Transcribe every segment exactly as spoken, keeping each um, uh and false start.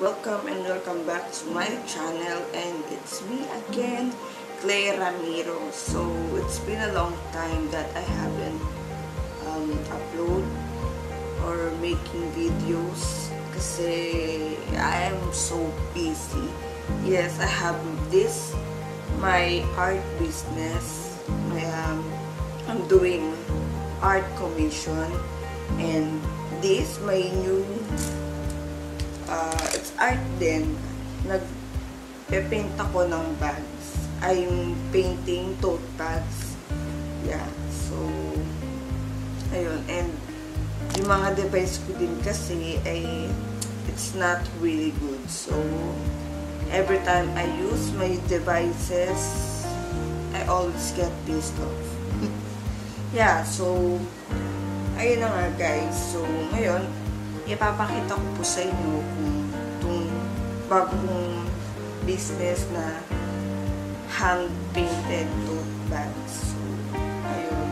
welcome and welcome back to my channel, and it's me again, Clara Ramiro. So it's been a long time that I haven't um, upload or making videos kasi I am so busy. Yes, I have this, my art business. My, um, I'm doing art commission, and this my new uh, it's art din. Nagpe-paint ako ng bags. I'm painting tote bags. Yeah, so ayun. And yung mga device ko din kasi ay it's not really good. So every time I use my devices, I always get pissed off. Yeah, so ayun na nga guys. So ngayon, ipapakita ko po sa inyo kung itong bagong business na hand-painted tote bags. So ayun.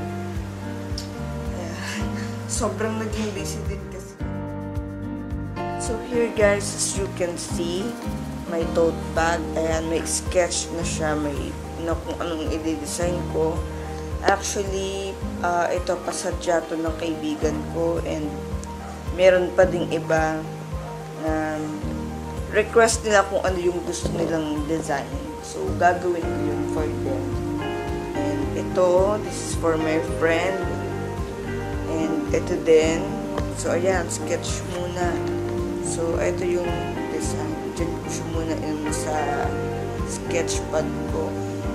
Ayan. Sobrang naging busy din kasi. So here guys, as you can see, my tote bag. Ayan, may sketch na siya. May na kung anong i-design ko. Actually, uh, ito pasadya to ng kaibigan ko, and meron pa ding iba na um, request nila kung ano yung gusto nilang design. So, gagawin ko yun for them. And ito, this is for my friend. And ito din. So, ayan, sketch muna. So, ito yung design. Diyan ko siya muna in sa sketchpad ko.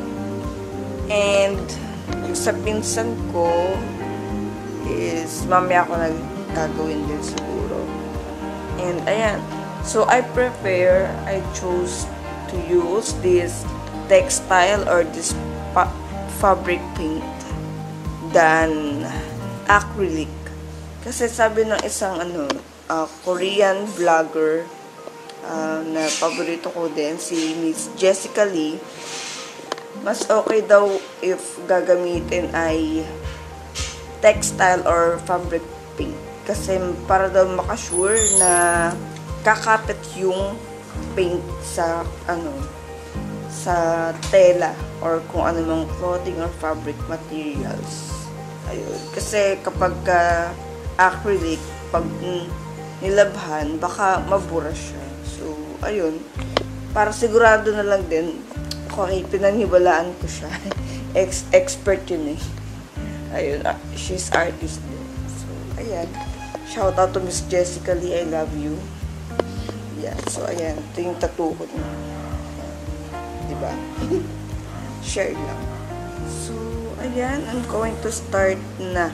And yung sa pinsan ko is mamaya ako nagagawin din siguro. And ayan. So I prefer, I chose to use this textile or this fabric paint than acrylic. Kasi sabi ng isang ano, uh, Korean vlogger uh, na paborito ko din, si Miss Jessica Lee, mas okay daw if gagamitin ay textile or fabric paint. Kasi para daw makasure na kakapit yung paint sa ano sa tela or kung ano mang clothing or fabric materials. Ayun. Kasi kapag uh, acrylic, pag nilabhan, baka mabura siya. So, ayun. Para sigurado na lang din, okay, pinaniwalaan ko siya. Ex expert yun eh. Ayun, uh, she's artist din. So, ayan. Shout out to Miss Jessica Lee, I love you. Yeah, so ayan. Ito yung tattoo ko. Diba? Share lang. So, ayan. I'm going to start na.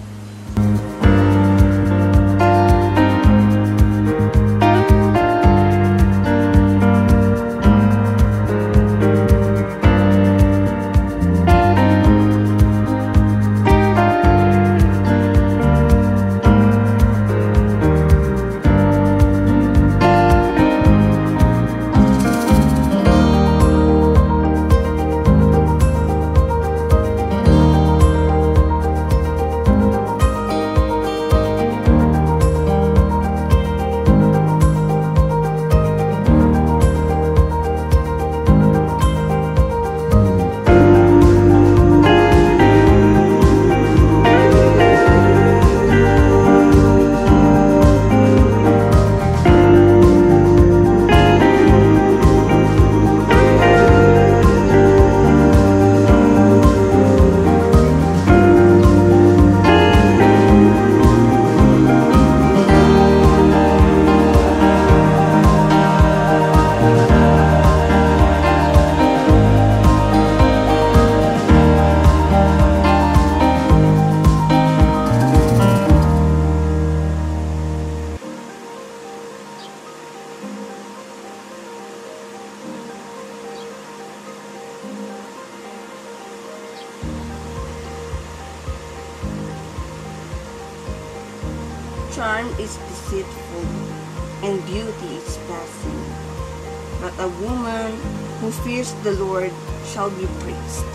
Charm is deceitful, and beauty is passing. But a woman who fears the Lord shall be praised.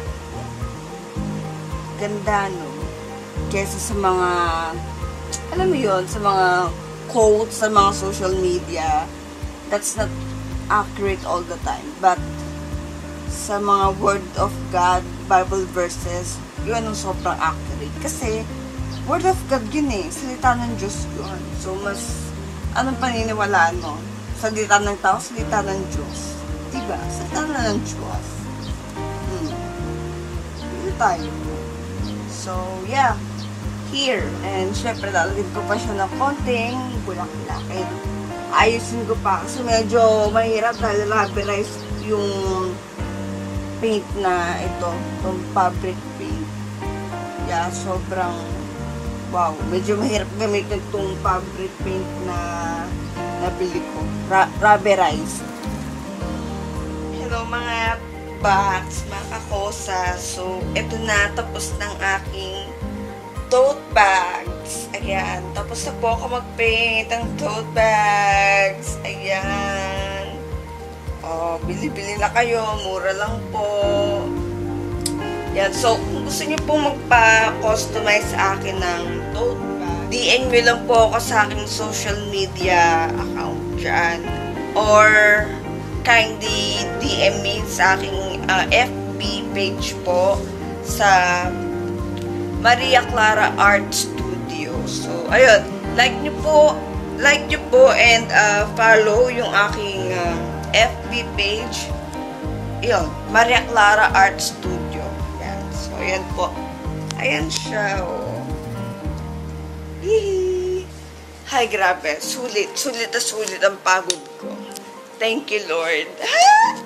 Ganda, no? Kesa sa mga, alam mo yun, sa mga quotes, sa mga social media, that's not accurate all the time. But, sa mga word of God, Bible verses, yun ang sobrang accurate. Kasi, word of God yun eh. Salita ng Diyos yun. So, mas, anong paniniwalaan mo? Salita ng tao, salita ng Diyos. Diba? Salita na ng Diyos. Hmm. Dito tayo. So, yeah. Here. And, syempre, lalagyan ko pa siya ng konting bulak-bulak. And, ayusin ko pa. Kasi medyo mahirap dahil rubberized yung paint na ito. Itong fabric paint. Yeah, sobrang wow. Medyo mahirap gamitin itong fabric paint na nabili ko. Ra rubberized. Hello mga bags, mga kakosa. So, ito na. Tapos ng aking tote bags. Ayan. Tapos na po ako mag-paint ang tote bags. Ayan. Oh, bili-bili na kayo. Mura lang po. Ayan. So, kung gusto niyo po magpa-customize sa akin ng tote bag, D M nyo lang po ako sa aking social media account dyan. Or, kindly D M me sa aking uh, F B page po sa Maria Clara Art Studio. So, ayun. Like nyo po, like nyo po and uh, follow yung aking uh, F B page. Ayun. Maria Clara Art Studio. Yan. So, ayan po. Ayan siya. Oh. Hihi. Hi, grabe. Sulit. Sulit na sulit ang pagod ko. Thank you, Lord.